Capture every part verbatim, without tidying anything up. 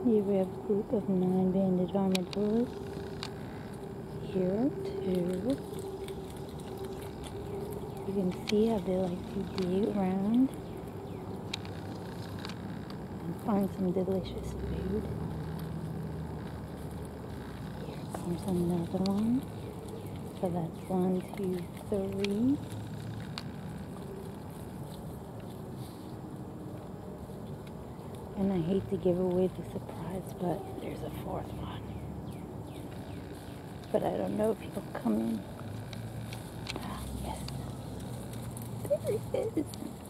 Here we have a group of nine banded armadillos. Here too. You can see how they like to dig around and find some delicious food. Here comes another one. So that's one, two, three. And I hate to give away the surprise, but there's a fourth one. But I don't know if he'll come in. Ah, yes. There he is.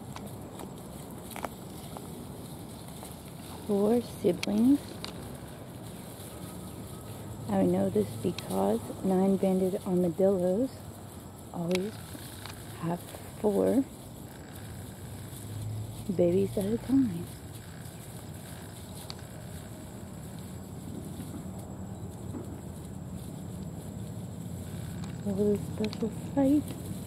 Four siblings. I know this because nine-banded armadillos always have four babies at a time. What a special sight.